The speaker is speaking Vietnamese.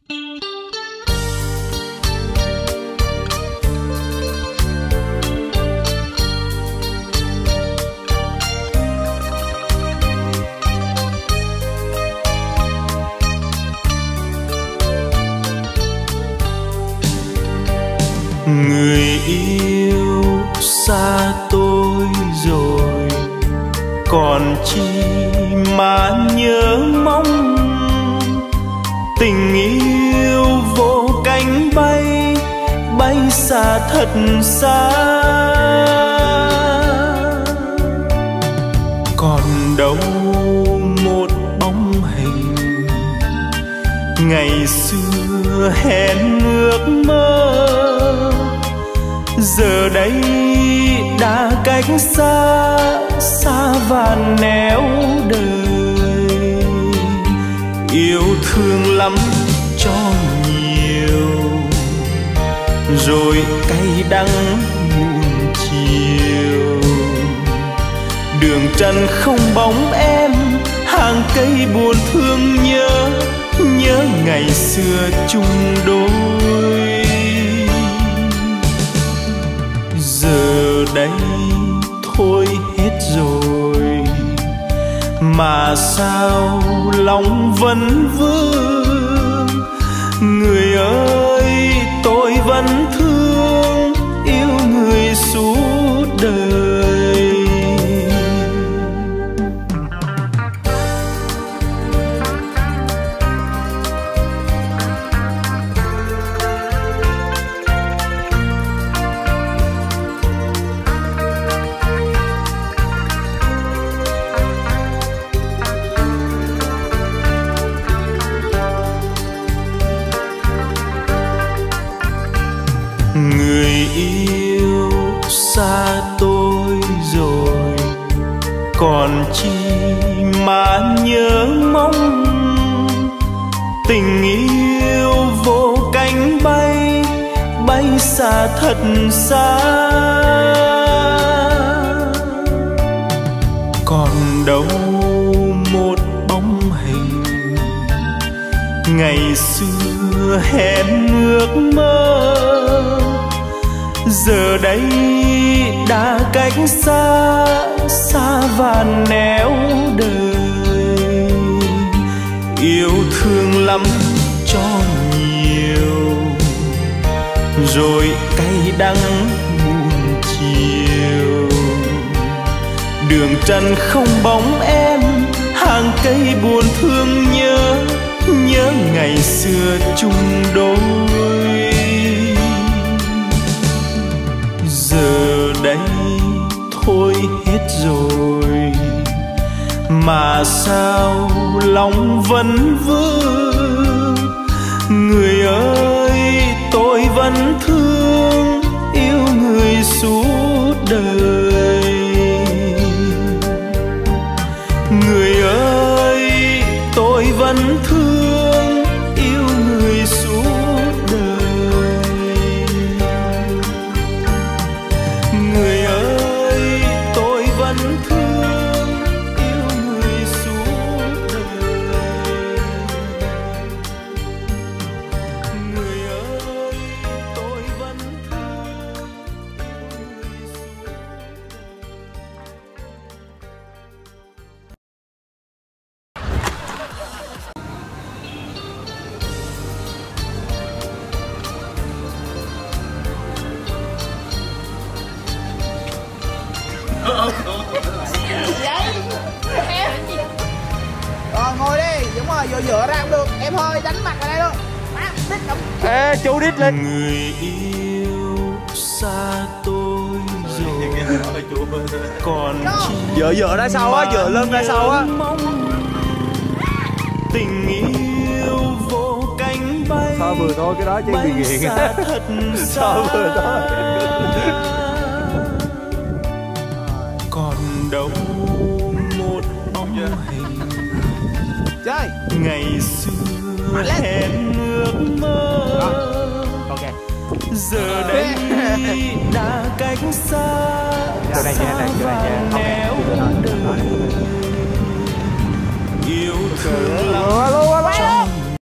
Người yêu xa tôi rồi, còn chi mà nhớ mong. Tình yêu vô cánh bay, bay xa thật xa. Còn đâu một bóng hình ngày xưa hẹn ước mơ, giờ đây đã cách xa, xa vạn nẻo đời. Yêu thương lắm cho nhiều, rồi cay đắng muôn chiều. Đường trần không bóng em, hàng cây buồn thương nhớ, nhớ ngày xưa chung đôi. Giờ đây thôi hết rồi, mà sao lòng vẫn vương. Người ơi tôi vẫn thương, yêu người suốt đời. Người yêu xa tôi rồi, còn chi mà nhớ mong. Tình yêu vô cánh bay, bay xa thật xa. Còn đâu một bóng hình ngày xưa hẹn ước mơ, giờ đây đã cách xa, xa vạn nẻo đời. Yêu thương lắm cho nhiều, rồi cay đắng muôn chiều. Đường trần không bóng em, hàng cây buồn thương nhớ, nhớ ngày xưa chung đôi. Giờ đây thôi hết rồi, mà sao lòng vẫn vương. Người ơi tôi vẫn thương, yêu người suốt đời. Người ơi tôi vẫn thương, yêu người suốt đời. Người ơi tôi vẫn thương, yêu người suốt đời. Người ơi tôi vẫn thương, yêu người suốt đời. Rồi ngồi đi, đúng rồi, dựa dựa ra cũng được. Em hơi đánh mặt ở đây luôn. Đít không? Ê, chú đít lên. Người yêu xa tôi rồi, còn chi Dựa ra sau á, dựa lưng ra sau á. tình yêu vô cánh bay. Sao vừa thôi cái đó chứ bị nghiện. Sao vừa thôi. Còn đâu một bóng hình Chơi ngày xưa hẹn ước mơ. Ok. Giờ đây đã cách xa, xa vạn nẻo đời. Yêu thương lắm